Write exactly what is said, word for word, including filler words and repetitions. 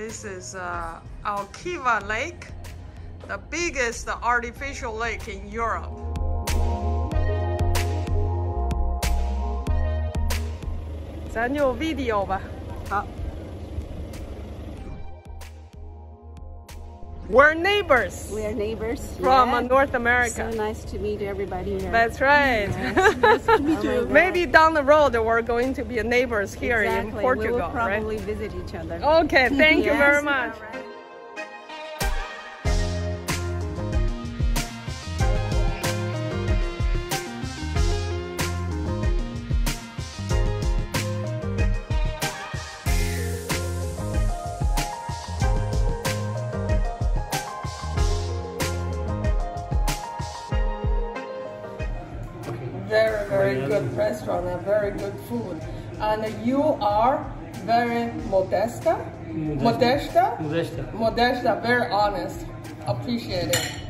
This is uh, Alkiva Lake, the biggest artificial lake in Europe. 咱就 video 吧。好。We're neighbors. We are neighbors from yeah. North America. So nice to meet everybody here. That's right. Yes. Nice to meet you. Maybe down the road we're going to be neighbors here exactly. in Portugal, we will probably right? visit each other. Okay, thank yes. you very much. Very, very good restaurant and very good food. And you are very modesta, modesta, Modesta. modesta, very honest. Appreciate it.